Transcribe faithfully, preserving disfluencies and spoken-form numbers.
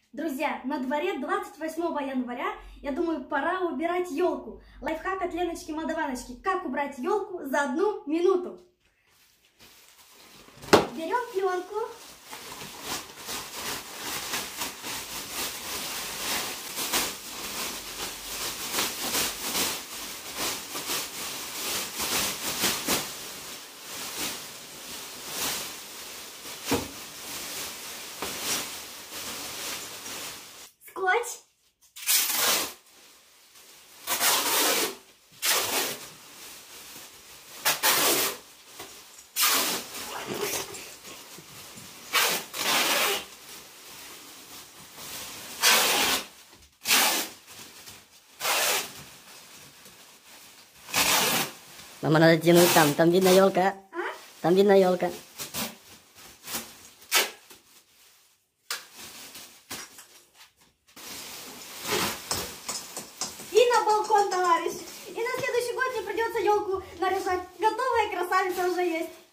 Друзья, на дворе двадцать восьмого января, я думаю, пора убирать елку. Лайфхак от Леночки Молдаваночки. Как убрать елку за одну минуту. Берем пленку. Скотч. Мама, надо тянуть там, там видно елка. А? Там видно елка. И на балкон, товарищ. И на следующий год мне придется елку наряжать. Готовая красавица уже есть.